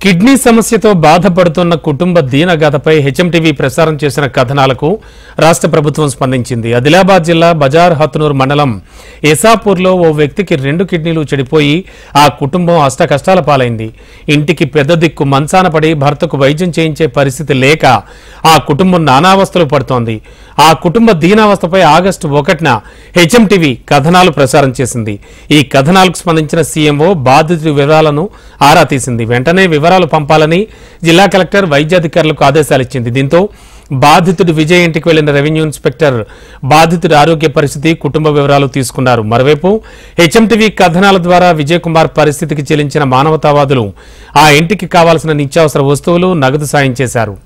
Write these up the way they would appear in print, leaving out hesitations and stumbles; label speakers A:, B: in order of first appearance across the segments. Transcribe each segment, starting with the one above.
A: Kidney సమస్యతో బాధపడుతున్న కుటుంబ దీనగాథపై హెచ్ఎంటీవీ ప్రసారం చేసిన కథనాలకు రాష్ట్ర ప్రభుత్వం స్పందించింది. ఆదిలాబాద్ జిల్లా బజార్ హత్నూర్ మండలం ఏసాపూర్లో ఓ వ్యక్తికి 2 కిడ్నీలు చెడిపోయి ఆ కుటుంబం అష్టకష్టాల పాలైంది. ఇంటికి పెద్ద దిక్కు మంచాన పడి భర్తకు వైద్యం చేయించే పరిస్థితి లేక ఆ కుటుంబం నానావస్థలు పడుతోంది. ఆ కుటుంబ దీనావస్థపై ఆగస్టు 1న హెచ్ఎంటీవీ కథనాలు ప్రసారం చేసింది. ఈ కథనాలకు స్పందించిన సీఎంఓ బాధితుడి వివరాలను ఆరా తీసింది. వెంటనే వివరాలు పంపాలని జిల్లా కలెక్టర్ వైద్యాధికారులకు ఆదేశాలిచ్చింది. దీంతో బాధితుడి విజయ్ ఇంటికి వెళ్లిన రెవెన్యూ ఇన్స్పెక్టర్ బాధితుడి ఆరోగ్య పరిస్థితి, కుటుంబ వివరాలు తీసుకున్నారు. మరోవైపు హెచ్ఎంటీవీ కథనాల ద్వారా విజయ్ కుమార్ పరిస్థితికి చెల్లించిన మానవతావాదులు ఆ ఇంటికి కావాల్సిన నిత్యావసర వస్తువులు, నగదు సాయం చేశారు.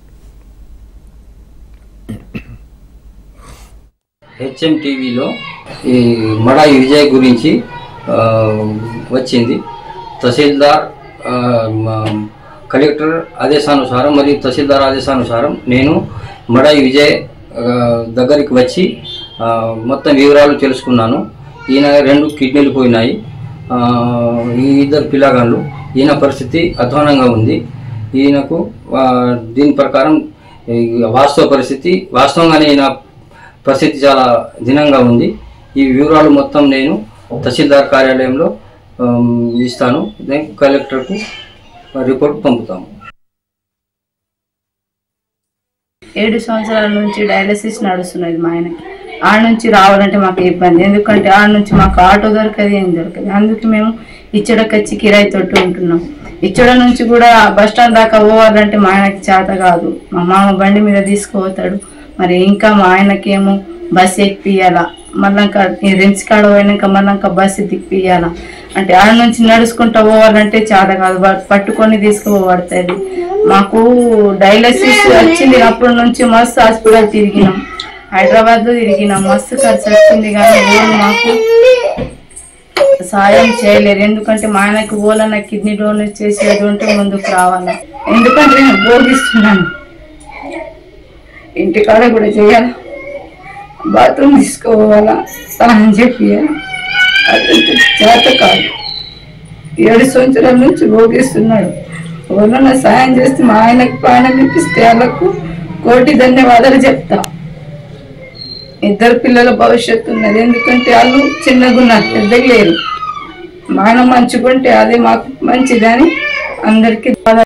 B: హెచ్ఎంటీవీలో ఈ మడాయి విజయ్ గురించి వచ్చింది. తహసీల్దార్ కలెక్టర్ ఆదేశానుసారం మరియు తహసీల్దార్ ఆదేశానుసారం నేను మడాయి విజయ్ దగ్గరికి వచ్చి మొత్తం వివరాలు తెలుసుకున్నాను. ఈయన 2 కిడ్నీలు పోయినాయి. ఈ 2 పిల్లగాళ్ళు, ఈయన పరిస్థితి అధ్వానంగా ఉంది. ఈయనకు దీని ప్రకారం వాస్తవంగానే ఈయన పరిస్థితి చాలా దినంగా ఉంది. ఈ వివరాలు మొత్తం నేను తహసీల్దార్ కార్యాలయంలో ఇస్తాను. కలెక్టర్కు రిపోర్ట్ పంపుతాము.
C: 7 సంవత్సరాల నుంచి డయాలసిస్ నడుస్తున్నది మా ఆయనకి. ఆడ నుంచి రావాలంటే మాకు ఇబ్బంది, ఎందుకంటే ఆడ నుంచి మాకు ఆటో దొరకదు, ఏం దొరకదు. అందుకే మేము ఇచ్చడకి వచ్చి కిరాయి తోటి ఉంటున్నాం. ఇచ్చడ నుంచి కూడా బస్ స్టాండ్ దాకా పోవాలంటే మా ఆయనకి చేత కాదు. మా మామ బండి మీద తీసుకుపోతాడు. మరి ఇంకా మా ఆయనకేమో బస్సు ఎక్కిపియాలా, మళ్ళీ రెంట్స్ కాడ పోయినాక మళ్ళీ బస్సు దిక్కిపియాలా. అంటే ఆడ నుంచి నడుచుకుంటూ పోవాలంటే చేత కాదు, పట్టుకొని తీసుకుపోబడుతుంది. మాకు డయాలసిస్ వచ్చింది అప్పటి నుంచి మస్తు హాస్పిటల్ తిరిగినాం, హైదరాబాద్లో తిరిగినాం, మస్తు ఖర్చు వచ్చింది. కానీ ఓళ్ళు మాకు సాయం చేయలేరు. ఎందుకంటే మా ఆయనకు ఓలన్న కిడ్నీ డొనేట్ చేసేది ఉంటే ముందుకు రావాలా. ఎందుకంటే నేను భోగిస్తున్నాను, ఇంటికాడ కూడా చేయాలి, బాత్రూమ్ తీసుకోవాలా, స్నానం చెప్పియాలి. అది చేత కాదు. 7 సంవత్సరాల నుంచి భోగిస్తున్నాడు. ఎవరన్నా సాయం చేస్తే మా ఆయనకు ప్రాణం ఇప్పిస్తే వాళ్ళకు కోటి ధన్యవాదాలు చెప్తా. 2 పిల్లల భవిష్యత్తు ఉన్నది. ఎందుకంటే వాళ్ళు చిన్నగా ఉన్నారు, పెద్దగా లేరు. మా ఆయన మంచుకుంటే అదే మాకు మంచిదని అందరికీ